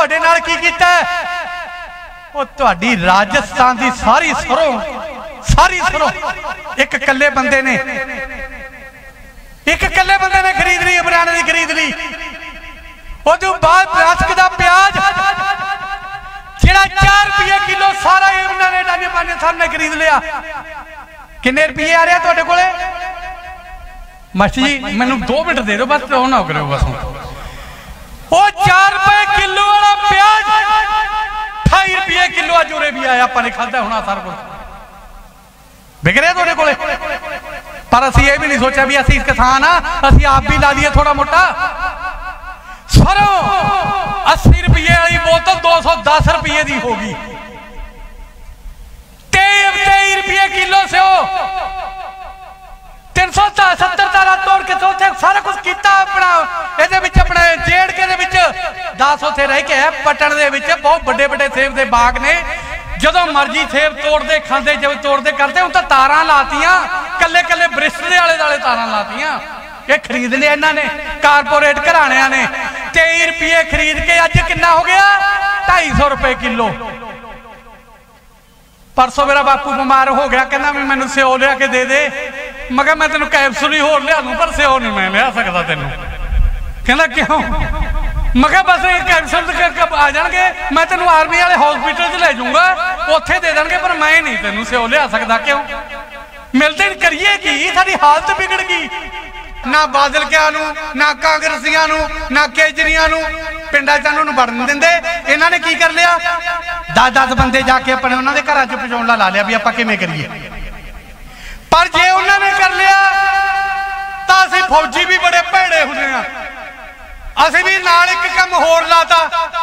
तुहाडे नाल की कीता वो तुहाडी राजस्थान की सारी सरों एक कल्ले बंदे ने खरीद ली, हरियाणे की खरीद ली। उस बाद रसक का प्याज जिहड़ा 4 रुपये किलो सारा उन्होंने डाने पाने साहब ने खरीद लिया। किन्ने रुपये आ रहा तुहाडे कोले? मास्टर जी मैनू 2 मिनट दे दो बस, तो ना करो बस। वो 4 रुपए किलो वाला प्याज 28 रुपये किलो अज उरे भी आया, अपने खादा होना सारा कुछ बिक रहा तुहाडे कोले। पर असीं ये भी नहीं सोचा भी असीं किसान असीं आप भी ला लिए थोड़ा मोटा। सरों 80 रुपये वाली बोतल 210 रुपये की होगी। 23 रुपये किलो से 370 तारा तोड़ के सोचे सारा कुछ किया अपना अपना जेड़ के 10 उथे रह के है। पटन दे बहुत बड़े बड़े सेब के बाग ने, जो मर्जी सेब तोड़ते खाते जब तोड़ते करते उन तो तारा लातियां, कले कले ब्रिस्टे आले दाले तारा लातियां। ये खरीद लिया इन्होंने कारपोरेट घराणियां ने। 23 रुपये खरीद के अज कितना हो गया? 250 रुपए किलो। परसों मेरा बापू बीमार हो गया, कहना भी मैनू स्यो लिया के दे दे। मैं मैं तेन कैप्सूल ही होर लिया दूं पर स्यो नहीं मैं लिया सकता तेनों। कहना क्यों? मैं बस कैप्सूल आ जाएंगे, मैं तेन आर्मी वाले हॉस्पिटल च ले जाऊंगा, उत्थे दे देंगे, पर मैं नहीं तेन स्यो लिया सकता। क्यों? मिलते करिए की सारी हालत बिगड़ गई। ना बादल क्या ना कांग्रेसिया ना केजरिया पिंडा च बढ़न देंगे। इन्होंने की कर लिया? 10 बंदे जाके अपने उन्होंने घर च पहुंचा ला लिया भी आप किमें करिए। पर जे उन्होंने कर लिया तो असीं फौजी भी बड़े भैड़े होंगे हैं। असीं भी नाल एक काम होर लाता।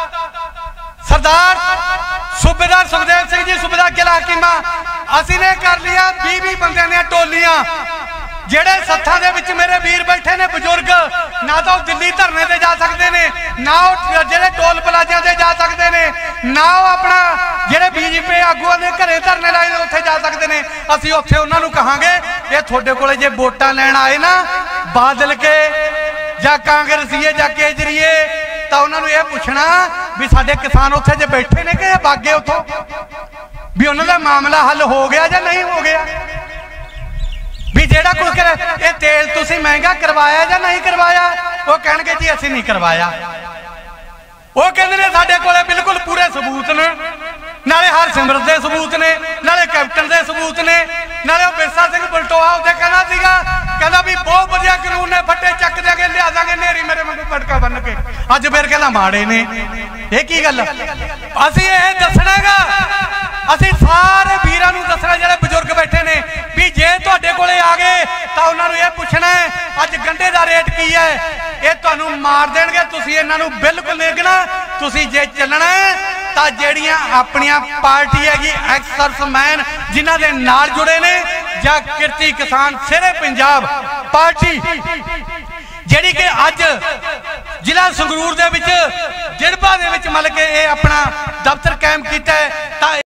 सरदार सूबेदार सुखदेव सिंह जी सूबेदार किला हकीमा असीं ने कर लिया 20 बंदियां दी टोलियां। जेड़े सत्थां दे विच मेरे वीर बैठे ने बुजुर्ग, ना तो दिल्ली धरने ते जा सकते ने, ना जेड़े टोल प्लाजा ते जा सकते ने, ना अपना जेड़े बीजेपी आगुआं दे घरे धरने लाए उत्थे जा सकते ने। असीं उत्थे उन्हां नूं कहांगे ये तुहाडे कोले जे वोटां लैण आए ना बादल के जां कांग्रेसीए जां केजरीए तां उन्हां नूं इह पुछना भी साडे किसान उत्थे जे बैठे ने कि भागे उत्थों, भी उन्हां दा मामला हल हो गया जां नहीं हो गया। भी जेड़ा कुछ ये तेल तुसी महंगा करवाया या नहीं करवाया? वो कहेंगे जी असीं नहीं करवाया। वो कहते हैं साडे कोले बिल्कुल पूरे सबूत ने, नाले हरसिमरत के सबूत ने, नाले कैप्टन के सबूत ने, नाले बिरसा सिंह बलटोआ उत्ते कहना सीगा, कहना भी बहुत बढ़िया कानून ने, फट्टे चक देंगे लिया देंगे नेरी मेरे वांगू पटका बन के। अज फिर कहना माड़े ने। ये की गल? असीं ये दसणागा, असीं सारे वीरां नूं दसना जिहड़े बुजुर्ग बैठे ने भी जे तुहाडे कोले आ गए तां उन्हां नूं ये पुछना है अज गंढे दा रेट की है। ये तुहानूं मार देणगे, तुसीं इन्हां नूं बिल्कुल नहीं कहना। तुसीं जे चलना है तां जेहड़ियां अपणियां पार्टी हैगी एक्सरसमैन जिन्हां दे नाल जुड़े ने जां किरती किसान सिरे पंजाब पार्टी जिहड़ी कि अज जिला संगरूर दे विच जिड़बा दे विच मतलब कि ये अपना दफ्तर कायम कीता है।